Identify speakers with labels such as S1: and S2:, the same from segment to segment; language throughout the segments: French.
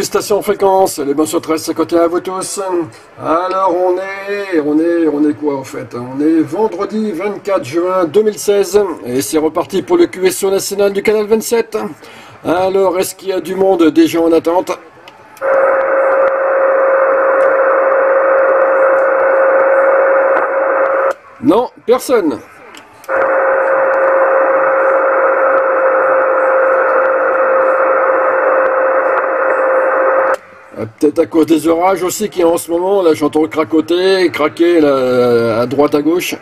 S1: les stations fréquences, les bons sur 1351 à vous tous. Alors on est quoi en fait? On est vendredi 24 juin 2016 et c'est reparti pour le QSO national du canal 27. Alors est-ce qu'il y a du monde déjà en attente? Non, personne. Peut-être à cause des orages aussi qu'il y a en ce moment, là j'entends craquer là, à droite à gauche.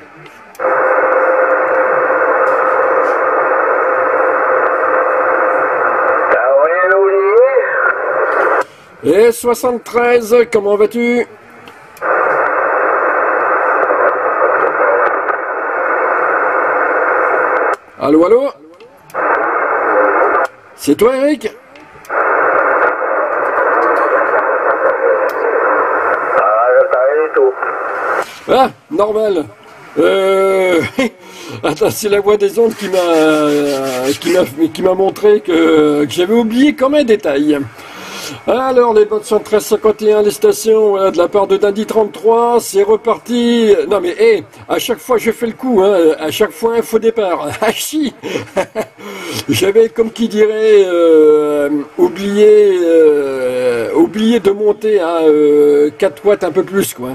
S1: Et 73, comment vas-tu? Allô, allô? C'est toi Eric? Ah, normal. Attends, c'est la voix des ondes qui m'a montré que j'avais oublié comme un détail. Alors, les bottes sont 1351, les stations, voilà, de la part de Dandy 33, c'est reparti. Non mais, hé, à chaque fois je fais le coup, hein, à chaque fois un faux départ. Ah si. J'avais, comme qui dirait, oublié de monter à 4 watts un peu plus, quoi.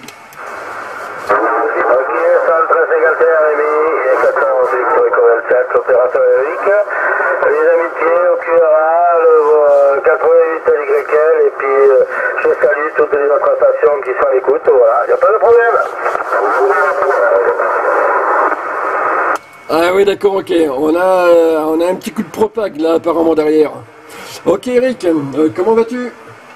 S2: Opérateur Eric, les amitiés au QRA, le 88 YL, et puis je salue toutes les autres stations qui sont à l'écoute, voilà, il n'y a pas de problème.
S1: Ah oui d'accord, ok, on a un petit coup de propag là apparemment derrière. Ok Eric, comment vas-tu?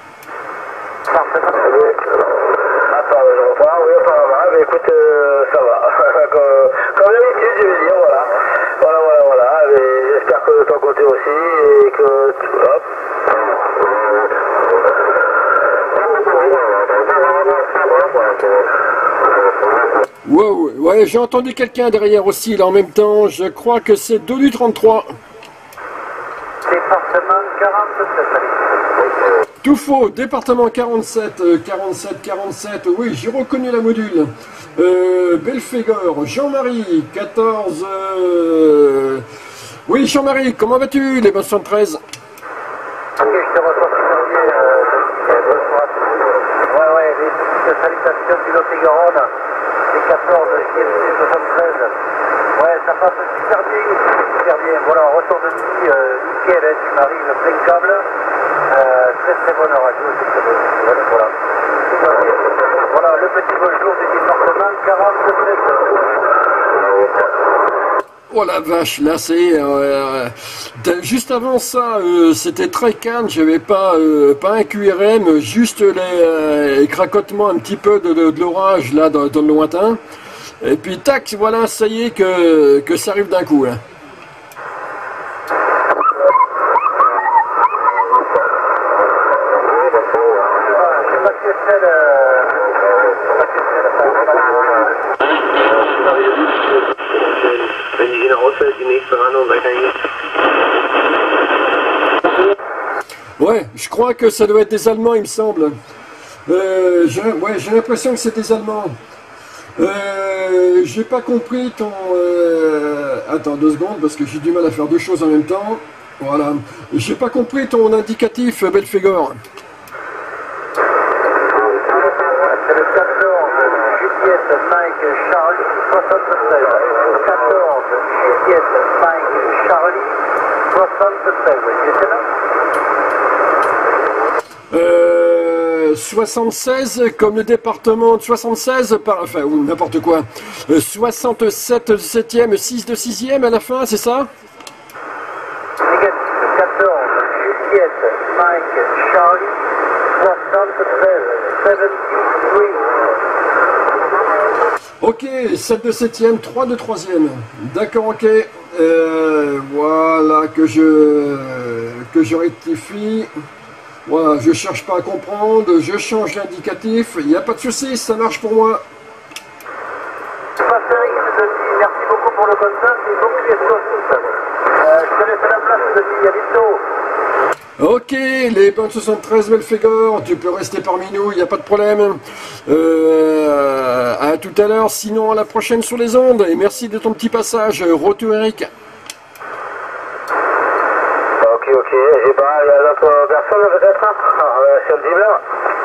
S2: Attends, je reprends, oui apparemment, mais écoute, ça va, comme d'habitude je vais dire, voilà. Voilà, j'espère que de ton côté aussi, et que... Hop.
S1: Wow, ouais, j'ai entendu quelqu'un derrière aussi, là, en même temps, je crois que c'est Dolu33.
S2: Département 47.
S1: Tout faux, département 47, 47, oui, j'ai reconnu la module. Belphégor, Jean-Marie, 14... Oui, Jean-Marie, comment vas-tu, les 73?
S2: Ok, je te reçois bonsoir à tous. Ouais, les petites salutations du Lot-et-Garonne, les 14, JMC 73. Ouais, ça passe super bien. Voilà, retour de nuit, nickel, hein, tu m'arrives plein câble. Très bonne radio, c'est très bon. Voilà. Tout va bien. Voilà, le petit bonjour du département 47.
S1: Oh la vache, là c'est... juste avant ça, c'était très calme, j'avais pas un QRM, juste les cracotements un petit peu de l'orage là dans le lointain. Et puis tac, voilà, ça y est que ça arrive d'un coup là. Ouais, je crois que ça doit être des Allemands, il me semble. J'ai l'impression que c'est des Allemands. J'ai pas compris ton... Attends 2 secondes, parce que j'ai du mal à faire 2 choses en même temps. Voilà. J'ai pas compris ton indicatif, Belphégor.
S2: C'est le 14, Juliette, Mike, Charlie, 76. 14, Juliette, Mike, Charlie, 76. C'est là
S1: 76 comme le département de 76 enfin ou n'importe quoi. 67 7e, 6 de 6e à la fin, c'est ça?
S2: Négatif, 14, Juliette, Mike, Charlie, 73, 73.
S1: Ok, 7 de 7e, 3 de 3e. D'accord, ok. Voilà que je rectifie. Voilà, je cherche pas à comprendre, je change l'indicatif, il n'y a pas de souci, ça marche pour moi.
S2: Merci beaucoup pour le contact et bon QSO. Je te laisse la place, Denis, à bientôt.
S1: Ok, les bonnes 73 Belphégor, tu peux rester parmi nous, il n'y a pas de problème. À tout à l'heure, sinon à la prochaine sur les ondes. Et merci de ton petit passage. Retour Eric.
S2: Ok, je sais pas, il y a d'autres personnes peut-être sur le dealer.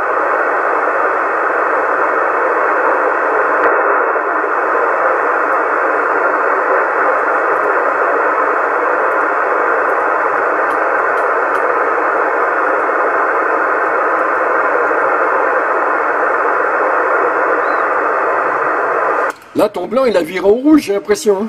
S1: Là, ton blanc, il a viré au rouge, j'ai l'impression.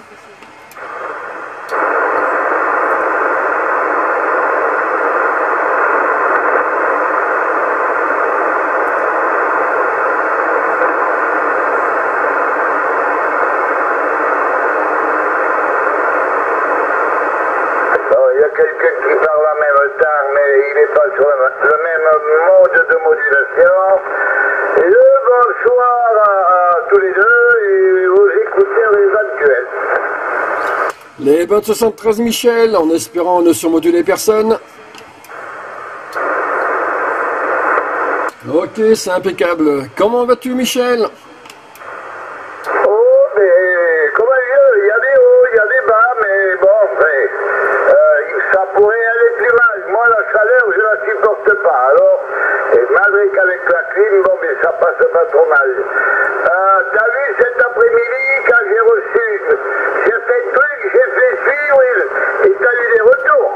S2: Il y a quelqu'un qui parle en même temps, mais il n'est pas sur le même mode de modulation. Et bonsoir à tous les deux et aux écouteurs éventuels.
S1: Les bonnes 73 Michel, en espérant ne surmoduler personne. Ok, c'est impeccable. Comment vas-tu Michel?
S2: Oh, mais comment dire, il y a des hauts, il y a des bas, mais bon, ça pourrait aller plus mal. Moi, la chaleur, je la supporte pas. Alors, et malgré qu'avec la clim, bon, mais ça passe pas trop mal. T'as vu cet après-midi, quand j'ai reçu certains trucs, j'ai fait suivre et t'as eu des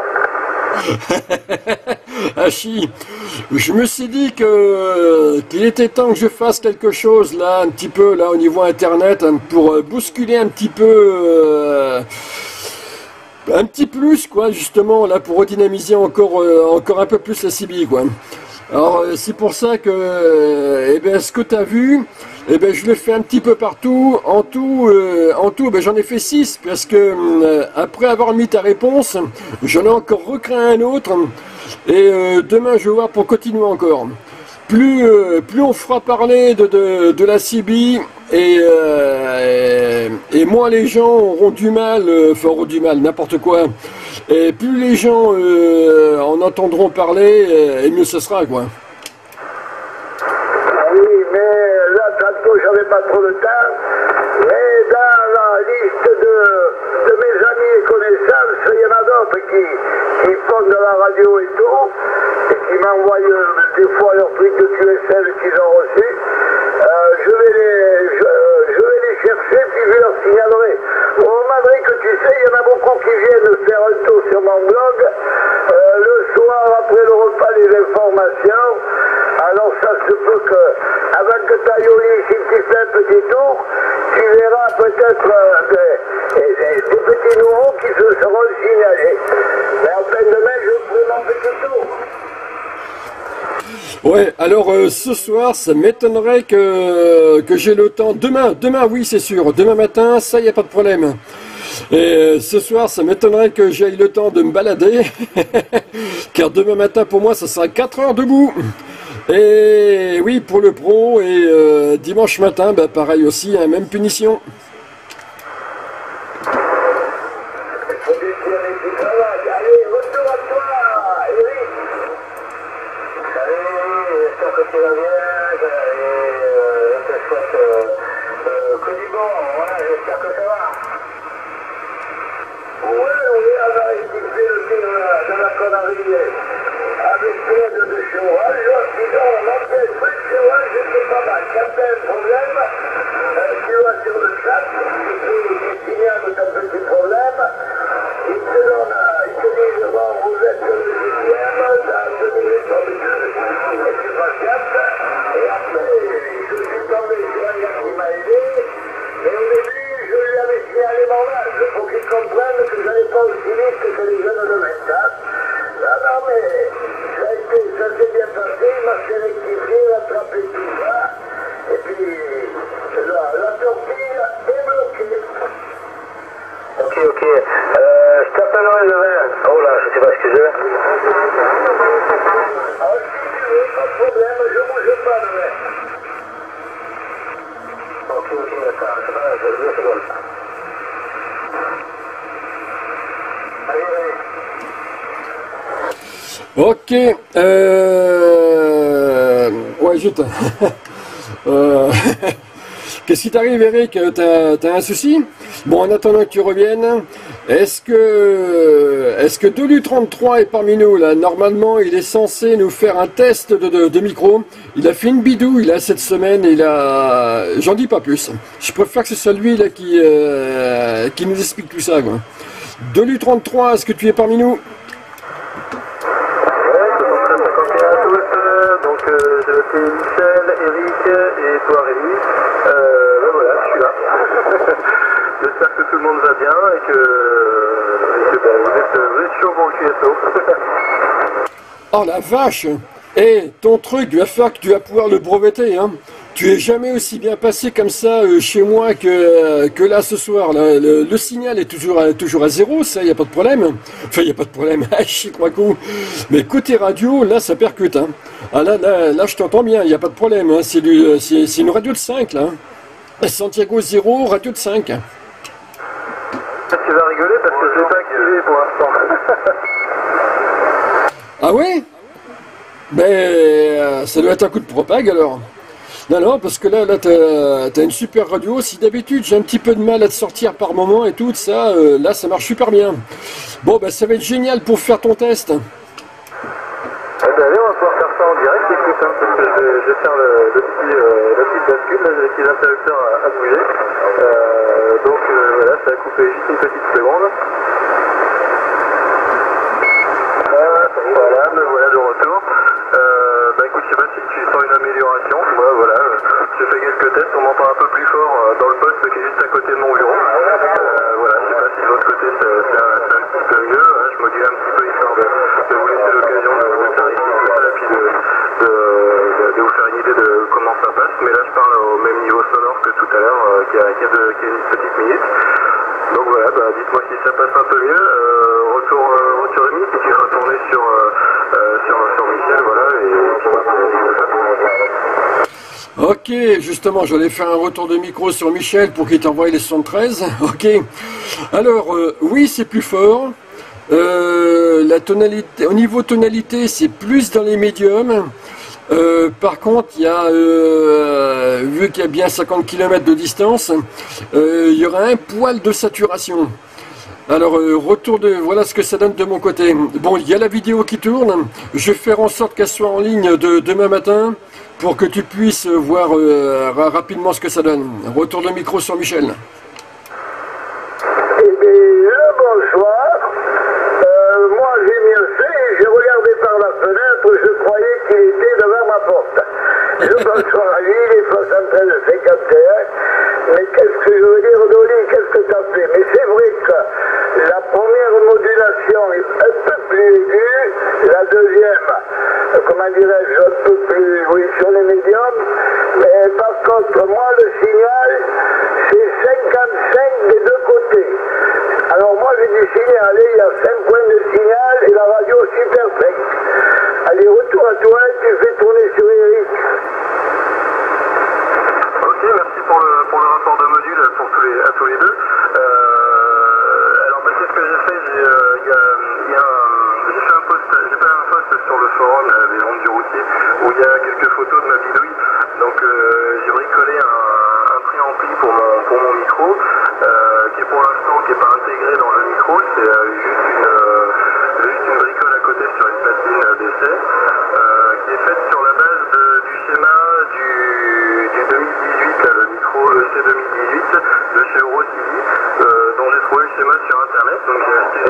S2: retours.
S1: Hachi, je me suis dit qu'il était temps que je fasse quelque chose là, un petit peu là au niveau internet, pour bousculer un petit peu, un petit plus quoi, justement là pour redynamiser encore un peu plus la CB quoi. Alors c'est pour ça que, eh ben, ce que tu as vu, eh ben, je le fais un petit peu partout. En tout, ben, j'en ai fait 6 parce que après avoir mis ta réponse, j'en ai encore recréé un autre. Et demain, je vais voir pour continuer encore. Plus on fera parler de la CB et moins les gens auront du mal, n'importe quoi. Et plus les gens en entendront parler, et mieux ce sera, quoi.
S2: Oui, mais là, tantôt, j'avais pas trop de temps. Mais dans la liste de mes amis et connaissances, il y en a d'autres qui font de la radio et tout, et qui m'envoient des fois leurs trucs de QSL qu'ils ont reçus. Je vais les chercher, puis je leur signalerai. Bon, malgré que tu sais, il y en a beaucoup qui viennent faire un tour sur mon blog, le soir après le repas, les informations. Alors ça se peut que, avant que tu ailles au lit, si tu fais un petit tour, tu verras peut-être des petits nouveaux qui se seront signalés. Mais en fin de main, je ferai mon petit tour.
S1: Ouais, alors ce soir, ça m'étonnerait que j'ai le temps. Demain, oui, c'est sûr. Demain matin, ça, il n'y a pas de problème. Et ce soir, ça m'étonnerait que j'aille le temps de me balader. Car demain matin, pour moi, ça sera 4 heures debout. Et oui, pour le pro. Et dimanche matin, bah, pareil aussi, hein, même punition. Ok. Ouais, juste. Qu'est-ce qui t'arrive, Eric? T'as un souci? Bon, en attendant que tu reviennes, est-ce que Dolu33 est parmi nous là? Normalement, il est censé nous faire un test de micro. Il a fait une bidouille là cette semaine. J'en dis pas plus. Je préfère que ce soit lui là qui nous explique tout ça, quoi. Dolu33, est-ce que tu es parmi nous?
S2: J'ai noté Michel, Eric et toi Rémi. Ben voilà, je suis là. J'espère que tout le monde va bien et que vous êtes chaud pour le QSO.
S1: Oh la vache! Eh, ton truc, il va falloir que tu vas pouvoir le breveter, hein. Tu es jamais aussi bien passé comme ça chez moi que là ce soir. Là, le signal est toujours à zéro, ça, il n'y a pas de problème. Enfin, il n'y a pas de problème, je crois coup. Mais côté radio, là, ça percute. Hein. Ah, là, je t'entends bien, il n'y a pas de problème. Hein. C'est une radio de 5, là. Santiago 0, radio de 5.
S2: Tu vas rigoler parce que je ne l'ai pas activé pour l'instant.
S1: Ah ouais? Ben, ça doit être un coup de propague alors. Non, parce que là t'as une super radio. Si d'habitude j'ai un petit peu de mal à te sortir par moment et tout ça, là ça marche super bien. Bon, bah ça va être génial pour faire ton test.
S2: Eh ben allez, on va pouvoir faire ça en direct, écoute, hein, parce que je vais faire la petite bascule, là, j'ai les petits interrupteurs à bouger. Donc voilà, ça va couper juste une petite seconde. Voilà, me voilà de retour. Bah écoute, je sais pas si tu sens une amélioration. Moi, voilà, j'ai fait quelques tests, on m'entend un peu plus fort dans le poste qui est juste à côté de mon bureau. Voilà, je sais pas si de l'autre côté c'est un petit peu mieux. Hein, je module un petit peu histoire de vous laisser l'occasion de clarifier tout ça et puis de vous faire une idée de comment ça passe. Mais là, je parle au même niveau sonore que tout à l'heure, qui a une petite minute. Donc voilà, bah, dites-moi si ça passe un peu mieux. Retour Rémi, si tu es retourné sur Michel, voilà, et tu vas
S1: Ok, justement, j'allais faire un retour de micro sur Michel pour qu'il t'envoie les 73. Ok. Alors, oui, c'est plus fort. La tonalité, au niveau tonalité, c'est plus dans les médiums. Par contre, il y a, vu qu'il y a bien 50 km de distance, il y aura un poil de saturation. Alors, voilà ce que ça donne de mon côté. Bon, il y a la vidéo qui tourne. Je vais faire en sorte qu'elle soit en ligne demain matin pour que tu puisses voir rapidement ce que ça donne. Retour de micro sur Michel.
S2: Eh bien, bonsoir. Moi, j'ai mieux fait. J'ai regardé par la fenêtre. Je croyais qu'il était devant ma porte. Je bonsoir à lui, les 73-51. Mais qu'est-ce que je veux dire, Dolly? Qu'est-ce que tu as fait? Mais c'est vrai que la première modulation est un peu plus aiguë. La deuxième, comment dirais-je, un peu plus, oui, sur les médiums. Mais par contre, moi, le signal, c'est 55 des deux côtés. Alors moi, j'ai du signal, il y a 5 points de signal et la radio super sec. Allez, retour à toi, tu fais tourner sur Eric. Ok, merci pour le rapport de module à tous les deux. Alors, bah, c'est ce que j'ai fait. J'ai fait un post sur le forum des ventes du routier où il y a quelques photos de ma bidouille. Donc, j'ai bricolé un préampli pour mon micro, qui pour l'instant qui n'est pas intégré dans le micro. C'est juste une bricole à côté sur une platine d'essai, qui est faite sur la base du schéma du 2018, le micro C2018 de chez Eurocity, dont j'ai trouvé le schéma sur internet. Donc j'ai acheté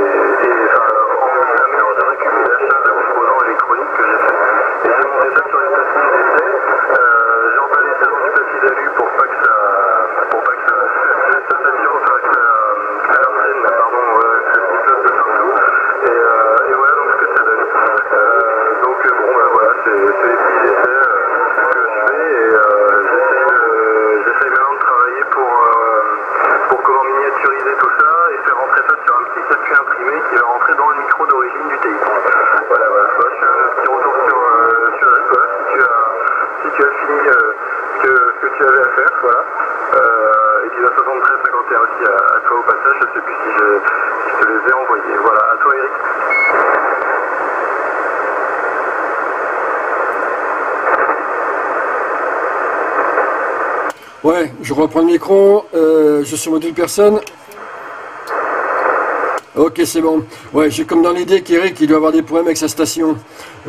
S2: un mélange de récup et d'achat de composants électroniques que j'ai fait. Et j'ai monté ça sur une platine d'essai. J'ai emballé ça dans du papier d'alu pour pas que ça s'attire à l'antenne, pardon, que ça se déplace de partout. Et voilà donc ce que ça donne. Donc bon bah voilà, c'est les petits essais que je fais et j'essaie maintenant de travailler pour comment miniaturiser tout ça et faire rentrer ça sur un petit circuit imprimé qui va rentrer dans le micro d'origine du TX. Voilà, je fais un petit retour sur Eric, voilà, si tu as fini ce que tu avais à faire, voilà. Et puis la 73-51 aussi à toi au passage, je sais plus si je te les ai envoyés. Voilà, à toi Eric.
S1: Ouais, je reprends le micro, je suis sur module personne. Ok, c'est bon. Ouais, j'ai comme dans l'idée qu'Eric, il doit avoir des problèmes avec sa station. Il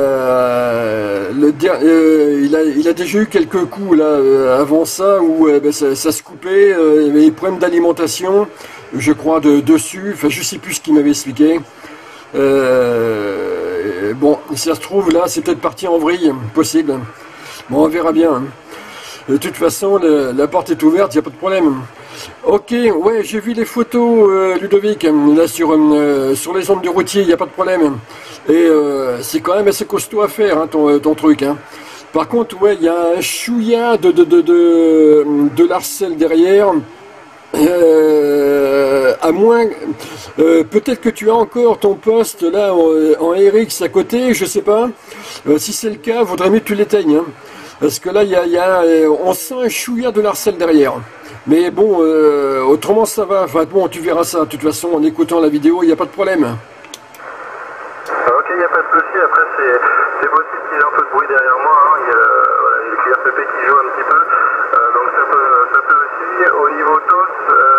S1: a déjà eu quelques coups là avant ça où ben, ça se coupait, il y avait des problèmes d'alimentation, je crois, dessus. Enfin, je sais plus ce qu'il m'avait expliqué. Bon, si ça se trouve, là, c'est peut-être parti en vrille, possible. Bon, on verra bien. De toute façon, la porte est ouverte, il n'y a pas de problème. Ok, ouais, j'ai vu les photos, Ludovic, là sur les ondes du routier, il n'y a pas de problème. Et c'est quand même assez costaud à faire, hein, ton truc. Hein. Par contre, ouais, il y a un chouïa de larcelle derrière. À moins, peut-être que tu as encore ton poste là en RX à côté, je sais pas. Si c'est le cas, vaudrait mieux que tu l'éteignes. Hein. Parce que là, on sent un chouïa de larcelle derrière. Mais bon, autrement ça va. Enfin bon, tu verras ça. De toute façon, en écoutant la vidéo, il n'y a pas de problème.
S3: Ok, il n'y a pas de souci. Après, c'est possible qu'il y ait un peu de bruit derrière moi. Hein. Il y a le QRPP qui joue un petit peu. Donc ça peut aussi. Au niveau TOS,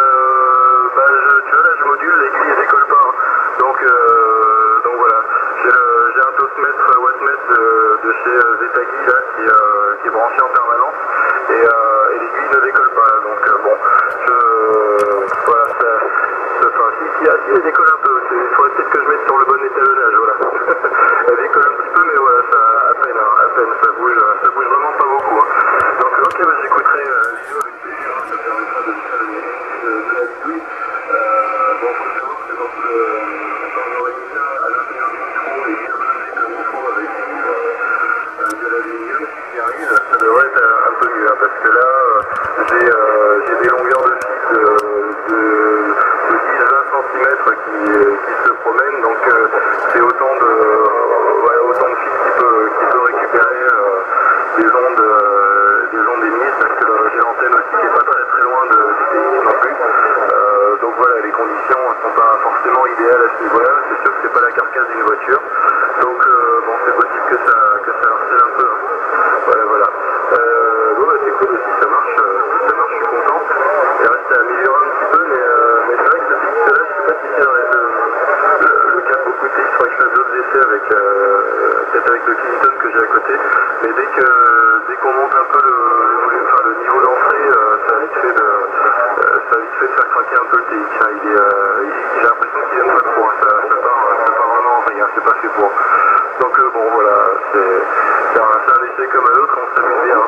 S3: tu vois là, je module, l'aiguille elle décolle pas. Hein. Donc voilà. J'ai un TOSmètre wattmètre de chez Zetagi là qui est branché en permanence. Et l'aiguille ne décolle pas. Donc bon, voilà, si elle décolle un peu, il faudrait peut-être que je mette sur le bon étalonnage, voilà. Elle décolle un petit peu, mais voilà, ça, à peine, ça bouge vraiment pas beaucoup. Hein. Donc ok, bah, j'écouterai Lio avec plaisir, ça permettra de faire le mérite de la douille. Bon, faut savoir que quand on aurait mis ça à l'intérieur du micro et bien blindé comme il faut avec de l'aluminium, si j'y arrive, ça devrait être un peu mieux, hein, parce que là, j'ai des longueurs de fil de 10-20 cm qui se promènent, donc c'est autant de fil qui peut récupérer des ondes émises, parce que j'ai l'antenne aussi qui n'est pas très très loin du pays non plus. Donc voilà, les conditions ne sont pas forcément idéales à ce niveau-là. C'est sûr que c'est pas la carcasse d'une voiture, donc bon, c'est possible que ça harcèle un peu. Hein. Voilà. Bon bah c'est cool aussi, ça marche, je suis content. Il reste à améliorer un petit peu, mais c'est vrai que depuis tout à l'heure, je sais pas si c'est le cas de beaucoup de pays, il faudrait que je fasse d'autres essais peut-être avec le Clinton que j'ai à côté, mais dès qu'on monte un peu le niveau d'entrée, ça a vite fait de faire craquer un peu le TX. Hein. J'ai l'impression qu'il aime pas trop, hein. Ça part vraiment en vrille, hein. C'est pas fait pour. Donc bon voilà, c'est un essai comme un autre, on s'amuse bien.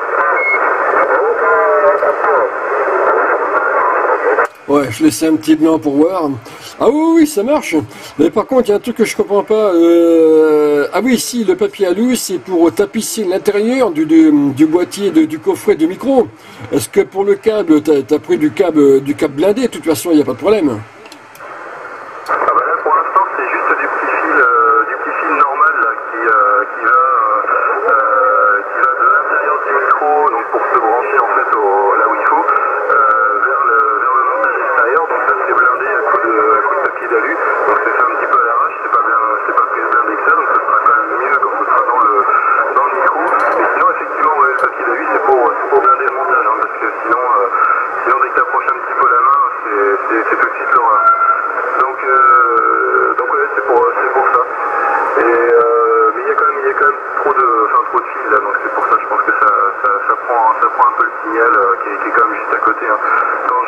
S1: Ouais, je laissais un petit blanc pour voir. Ah oui, ça marche. Mais par contre, il y a un truc que je comprends pas. Ah oui, si, le papier alu, c'est pour tapisser l'intérieur du boîtier, du coffret de micro. Est-ce que pour le câble, t'as pris du câble blindé? De toute façon, il n'y a pas de problème.
S3: Ah bah là, pour l'instant, c'est juste du petit fil normal là, qui va de l'intérieur du micro, donc pour se brancher en fait là où il faut, vers le montage extérieur. Donc ça c'est blindé à coup de papier d'alu. Donc c'est fait un petit peu à l'arrache, c'est pas plus blindé que ça, donc ça sera quand même mieux quand ce sera dans le micro. Mais sinon effectivement ouais, le papier d'alu c'est pour blinder le montage, hein, parce que sinon dès que tu approches un petit peu la main, c'est tout de suite l'horreur. Donc ouais, c'est pour ça. Et mais il y a quand même trop de fils là, donc c'est pour ça je pense que ça prend un peu le signal qui est quand même juste à côté. Hein. Quand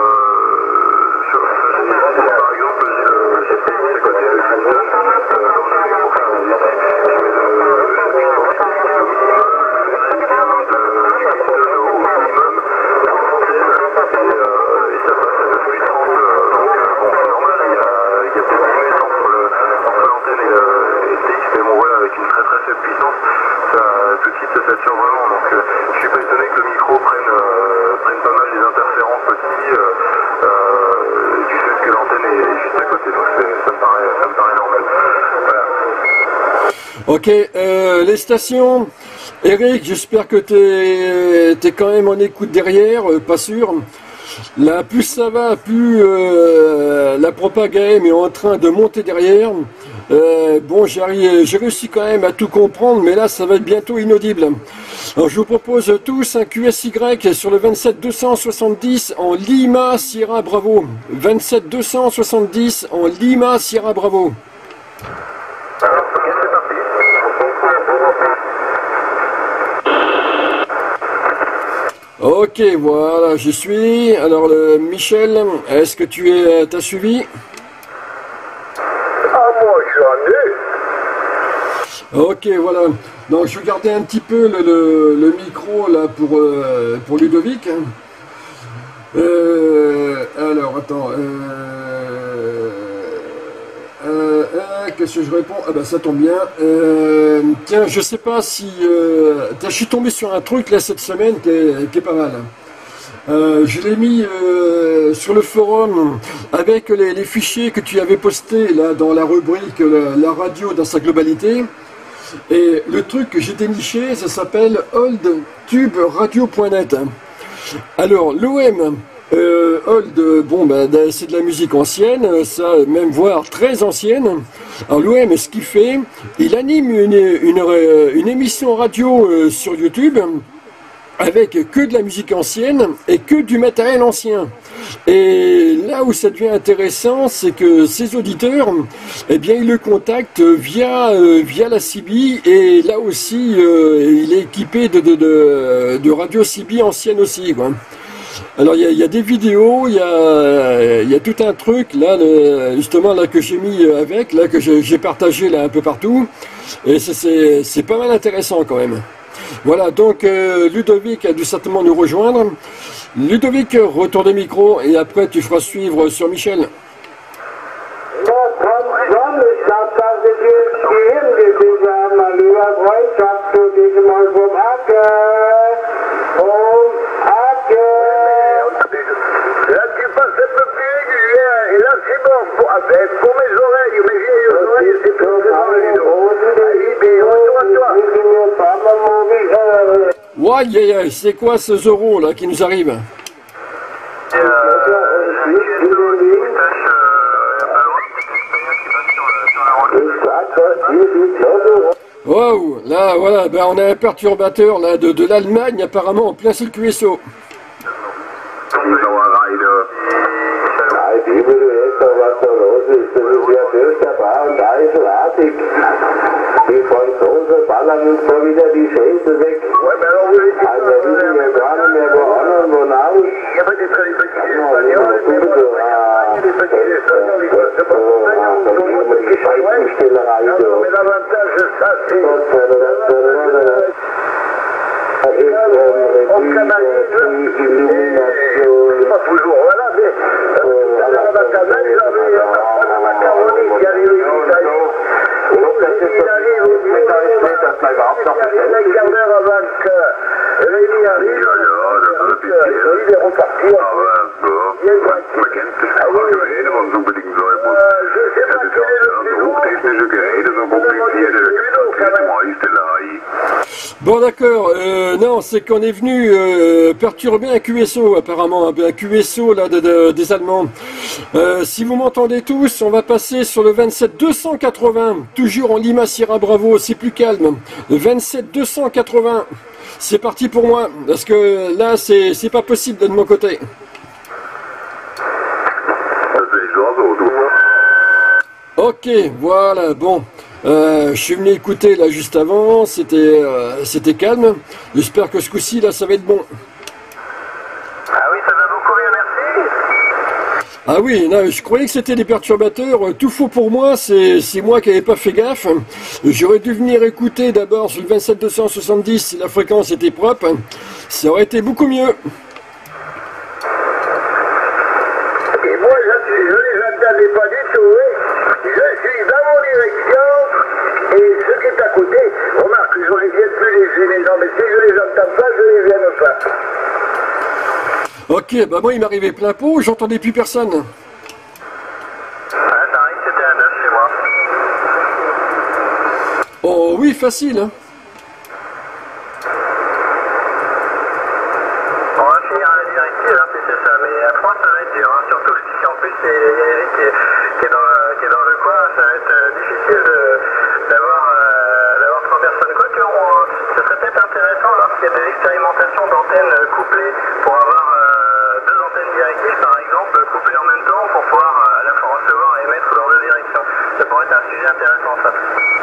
S3: par exemple j'ai TX à côté de Clinton, quand je vais pour faire des essais, je mets le Clinton au minimum, et ça passe à 9,30. Donc bon, c'est normal, il y a peut-être 10 mètres entre l'antenne et le TX, mais bon voilà, avec une très très faible puissance, tout de suite ça sature vraiment. Donc je suis pas étonné que le micro prenne pas mal les interférences aussi, du fait que l'antenne est juste à côté. Donc ça me paraît normal. Voilà.
S1: Ok, les stations. Eric, j'espère que t'es quand même en écoute derrière, pas sûr. Là, plus ça va, plus la propague AM est en train de monter derrière. Bon, j'ai réussi quand même à tout comprendre, mais là, ça va être bientôt inaudible. Alors, je vous propose tous un QSY sur le 27270 en Lima Sierra Bravo. 27270 en Lima Sierra Bravo. Ok, voilà, j'y suis. Alors, Michel, est-ce que t'as suivi? Ok, voilà. Donc je vais garder un petit peu le micro là pour Ludovic. Alors attends. Qu'est-ce que je réponds? Ah bah ça tombe bien. Tiens, je sais pas si je suis tombé sur un truc là cette semaine qui est pas mal. Je l'ai mis sur le forum avec les fichiers que tu avais postés là dans la rubrique la radio dans sa globalité. Et le truc que j'ai déniché, ça s'appelle oldtuberadio.net. Alors l'OM Old, bon ben c'est de la musique ancienne, ça même voire très ancienne. Alors l'OM, ce qu'il fait, il anime une émission radio sur YouTube avec que de la musique ancienne et que du matériel ancien. Et là où ça devient intéressant, c'est que ses auditeurs, eh bien, ils le contactent via la CB, et là aussi, il est équipé de radio CB ancienne aussi, quoi. Alors il y a des vidéos, il y a tout un truc là, justement là que j'ai mis avec, là que j'ai partagé là un peu partout, et c'est pas mal intéressant quand même. Voilà, donc Ludovic a dû certainement nous rejoindre. Ludovic, retour des micros et après tu feras suivre sur Michel.
S2: Là tu passes un peu plus régulier, et là c'est bon, pour mes oreilles, mes vieilles oreilles, c'est tout dans le
S1: Ouais, c'est quoi ce Zoro là qui nous arrive? Wow, là voilà, ben, on a un perturbateur là de l'Allemagne apparemment en plein circuit SO.
S2: Die Franzosen ballern uns mal wieder die Schäfe weg. Also wir wissen ja gar nicht mehr, wo an und wo nach.
S1: Bon d'accord, non, c'est qu'on est venu perturber un QSO apparemment, un QSO là des Allemands. Si vous m'entendez tous, on va passer sur le 27280, toujours en Lima Sierra Bravo, c'est plus calme. Le 27280, c'est parti pour moi, parce que là c'est pas possible de mon côté. Ok, voilà, bon. Je suis venu écouter là juste avant, c'était calme. J'espère que ce coup-ci là ça va être bon.
S2: Ah oui, ça va beaucoup bien, merci.
S1: Ah oui, non, je croyais que c'était des perturbateurs. Tout faux pour moi, c'est moi qui n'avais pas fait gaffe. J'aurais dû venir écouter d'abord sur le 27270 si la fréquence était propre. Ça aurait été beaucoup mieux.
S2: Et moi, je les entendais pas du tout, hein. Je suis dans mon direction, et ce qui est à côté, remarque, je ne viens plus les gêner, non, mais si je les entends pas, je les viens pas.
S1: Ok, bah moi il m'arrivait plein pot, j'entendais plus personne.
S2: Ah, t'arrives, c'était un 9 chez moi.
S1: Oh oui, facile, hein.
S2: On va finir à la directive, hein, c'est ça, mais à 3 ça va être dur, hein. Surtout si en plus il y a Eric qui est dans le coin, ça va être difficile.
S3: implémentation d'antennes couplées pour avoir deux antennes directives par exemple, couplées en même temps pour pouvoir à la fois recevoir et émettre dans deux directions. Ça pourrait être un sujet intéressant ça.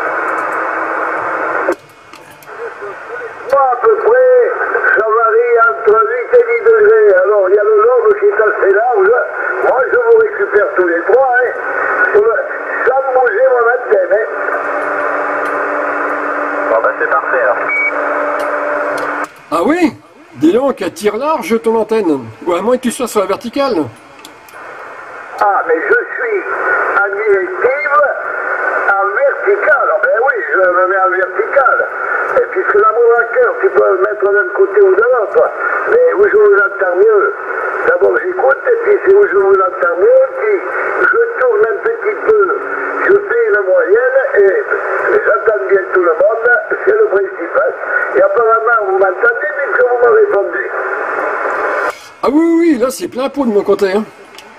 S2: Moi à peu près, ça varie entre 8 et 10 degrés. Alors il y a le lobe qui est assez large. Moi je vous récupère tous les trois, hein, sans bouger mon antenne. Hein.
S3: Bon bah c'est parfait alors.
S1: Ah oui? Dis donc, elle tire large ton antenne. Ou à moins que tu sois sur la verticale.
S2: Ah mais je suis en directive, en verticale. Ah, ben oui, je me mets en verticale. Et puisque la cœur, tu peux le mettre d'un côté ou de l'autre. Mais où je vous entends mieux. D'abord j'écoute, et puis c'est où je vous entends mieux, puis je tourne un petit peu, je fais la moyenne, et j'entends bien tout le monde, c'est le principal. Et apparemment vous m'entendez, puisque vous me répondez.
S1: Ah oui, oui, là c'est plein pot de mon côté. Hein.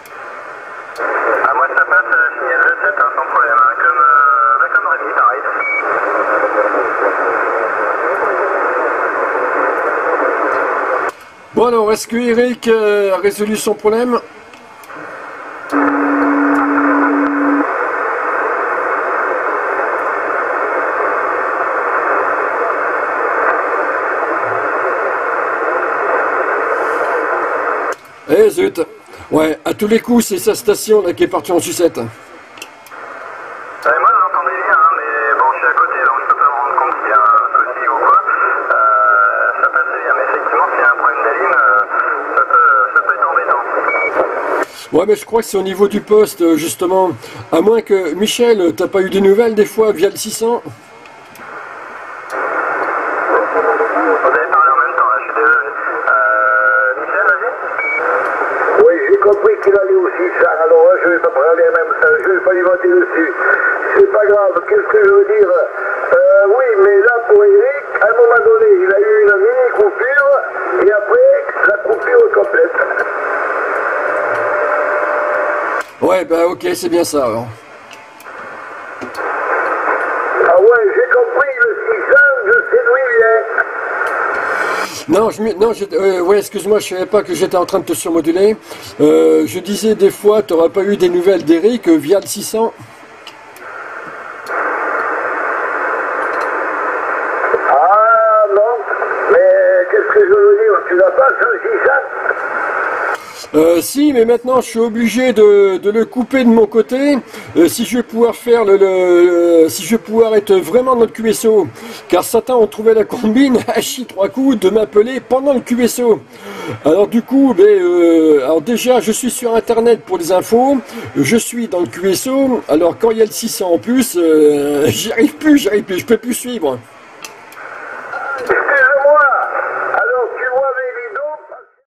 S3: Ah moi ça passe signal de 7 sans problème, hein, comme Rémi pareil.
S1: Bon alors, est-ce que Eric a résolu son problème? Eh zut! Ouais, à tous les coups, c'est sa station là qui est partie en sucette.
S3: Moi j'entendais bien, hein, mais bon je suis à côté donc je peux pas me rendre compte s'il y a un souci ou quoi. Ça passait bien, mais effectivement s'il y a un problème d'alim, ça peut être embêtant.
S1: Ouais, mais je crois que c'est au niveau du poste, justement. À moins que, Michel, t'as pas eu des nouvelles des fois via le 600?
S3: Vous avez parlé en même temps, là, je suis désolé. Michel, vas-y.
S2: Oui, j'ai compris qu'il allait aussi ça, alors je vais pas parler même, je vais pas y voter dessus. C'est pas grave, qu'est-ce que je veux dire? Oui, mais là pour Eric, à un moment donné, il a eu une mini coupure, et après, la coupure complète.
S1: Ouais, bah ok, c'est bien ça alors.
S2: Ah ouais, j'ai compris, le 600, je sais d'où il est.
S1: Non, ouais, excuse-moi, je savais pas que j'étais en train de te surmoduler. Je disais des fois, t'auras pas eu des nouvelles d'Eric via le 600?
S2: Ah non, mais qu'est-ce que je veux dire? Tu l'as pas sur le 600?
S1: Si, mais maintenant je suis obligé de le couper de mon côté si je vais pouvoir faire si je vais pouvoir être vraiment dans le QSO. Car certains ont trouvé la combine à chier 3 coups de m'appeler pendant le QSO. Alors du coup, alors déjà je suis sur internet pour les infos, je suis dans le QSO, alors quand il y a le 600 en plus, j'y arrive plus, je peux plus suivre.